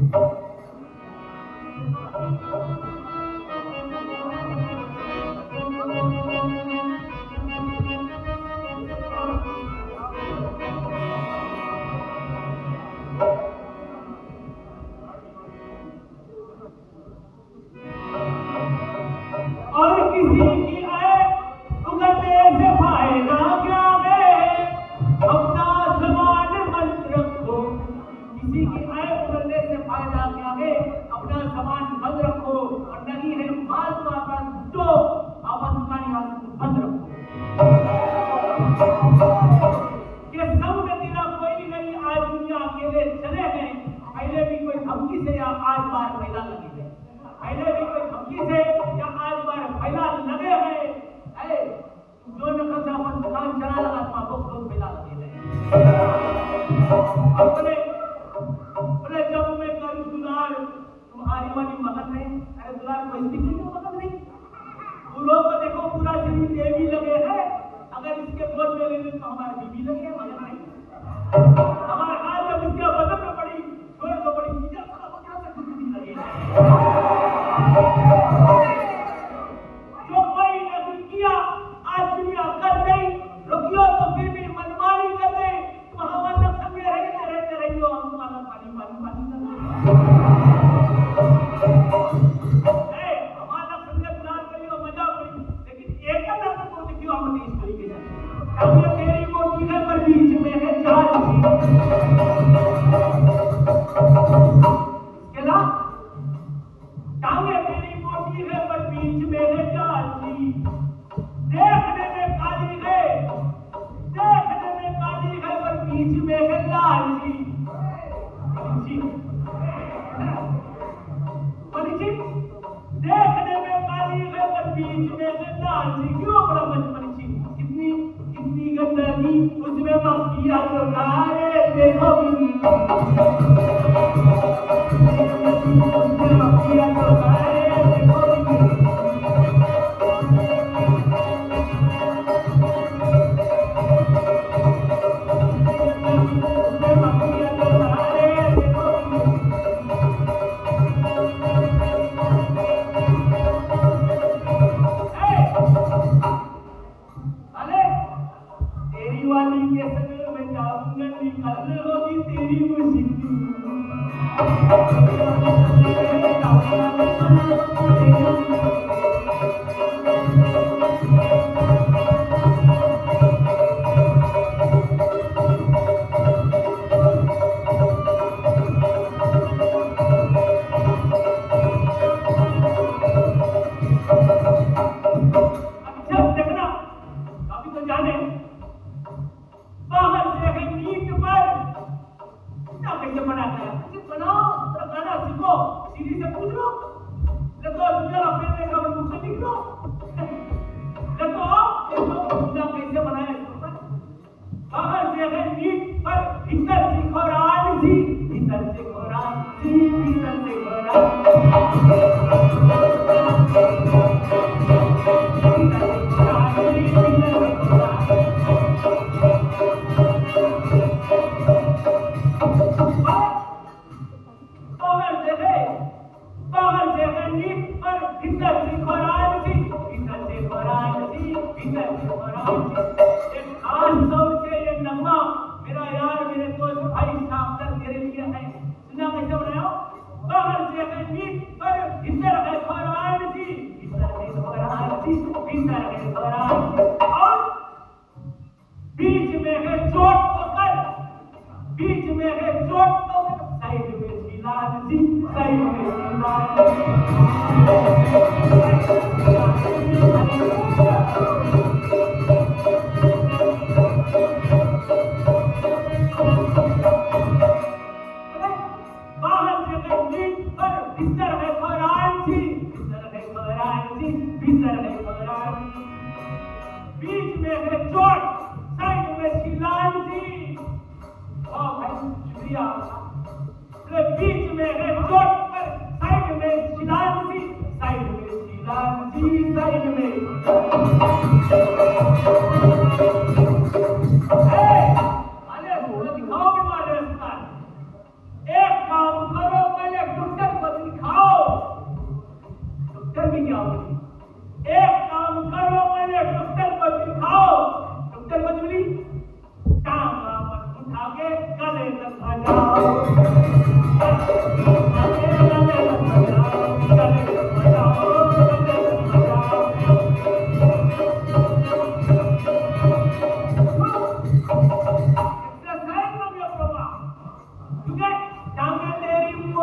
एक काम करो, पहले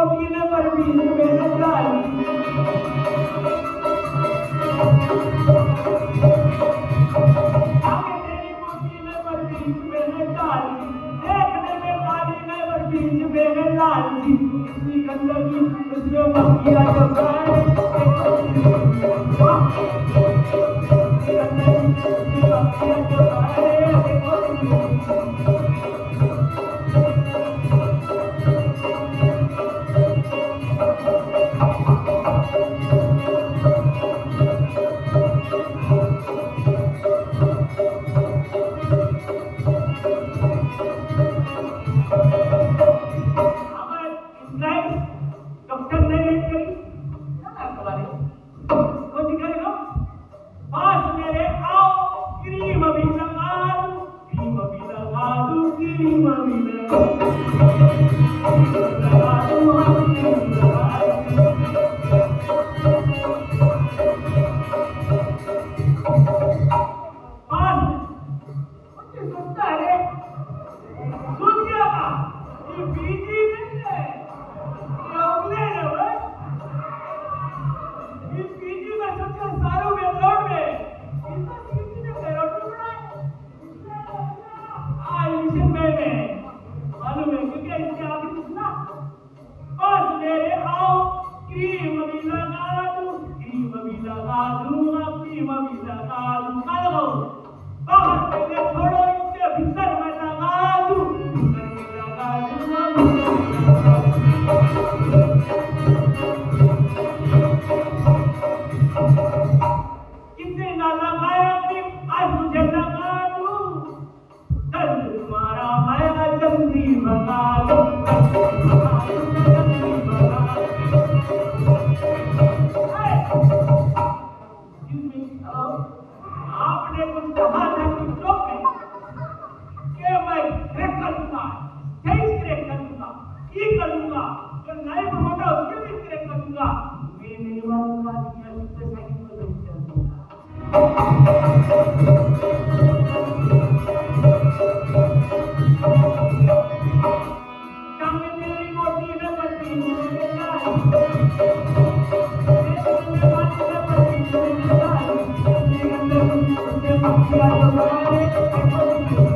मोटी ने पर बीच में डाली। आगे तेरी मोटी ने पर बीच में डाली, देखने में काली ने पर बीच में लाली। इतनी गंदगी उसमें मक्खियाँ जब डॉक्टर ने लेट करी कौन सी करेगा पास मेरे आओ क्रीम भी लगा दूं, क्रीम भी लगा दूं, क्रीम भी लगा मालूम है क्योंकि इसके आगे सुना बस मेरे आओ क्रीम भी लगा दूं, क्रीम भी लगा दूंगा, क्रीम भी लगा दूंगा, लगाओ बाहर पहले छोड़ो इसके भीतर मैं लगा दूं, भीतर में लगा दूंगा, कितने ना लगाया क्रीम आज मुझे लगा दूं, दर्द तुम्हारा मैं जल्दी भगा दूं, जल्दी भगा आपने कुछ कहा था टिकटॉक में कि मैं क्रैक कर दूंगा, स्टेज क्रैक कर दूंगा, ये कर दूंगा, जो नए प्रमोटर उसके भी क्रैक कर दूंगा। मैं नहीं मानूंगा कि मैं उससे साइकिल पर नहीं चल दूंगा। सामने तेरी मोटी ने पट्टी मुझे डाली,